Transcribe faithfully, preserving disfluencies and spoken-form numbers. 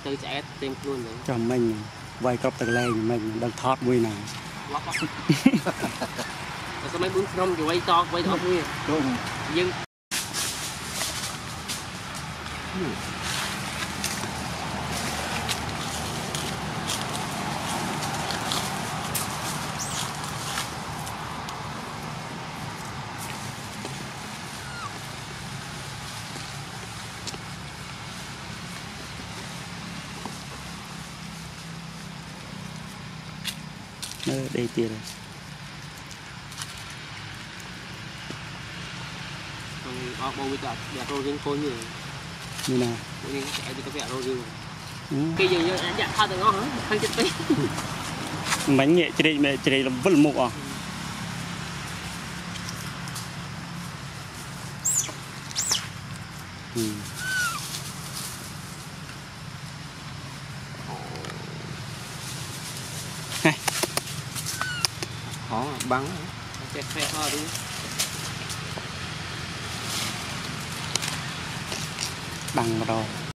tới trẻ tên luôn đấy cho mình vay cọp tờ lên mình đang thoát vui nào sao mấy bốn năm thì quay to quay to vui nhưng đây tiền này còn bầu bị cả đẹp rồi riêng khôi nhiều như nào riêng sẽ đi có vẻ rồi riêng cái gì như anh đặt từ ngon hả không chết tí bánh nhẹ chỉ đây mẹ chỉ đây là vẫn mục à ừ. Này khó bắn chết phê thôi đi bằng rồi